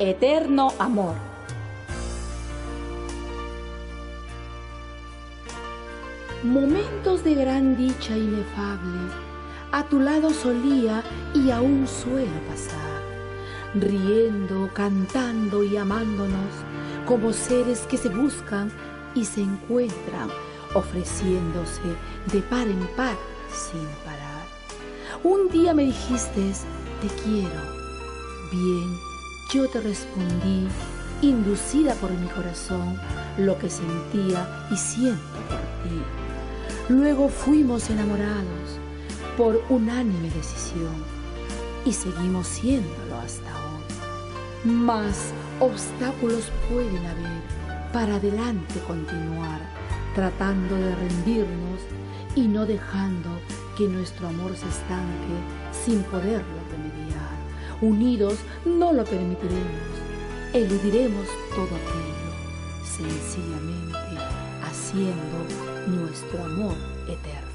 eterno amor. Momentos de gran dicha inefable, a tu lado solía y aún suelo pasar, riendo, cantando y amándonos como seres que se buscan y se encuentran, ofreciéndose de par en par sin parar. Un día me dijiste, te quiero. Bien, yo te respondí, inducida por mi corazón, lo que sentía y siento por ti. Luego fuimos enamorados por unánime decisión y seguimos siéndolo hasta hoy. Mas obstáculos pueden haber para adelante continuar, tratando de rendirnos y no dejando que nuestro amor se estanque sin poderlo remediar. Unidos no lo permitiremos, eludiremos todo aquello, sencillamente haciendo nuestro amor eterno.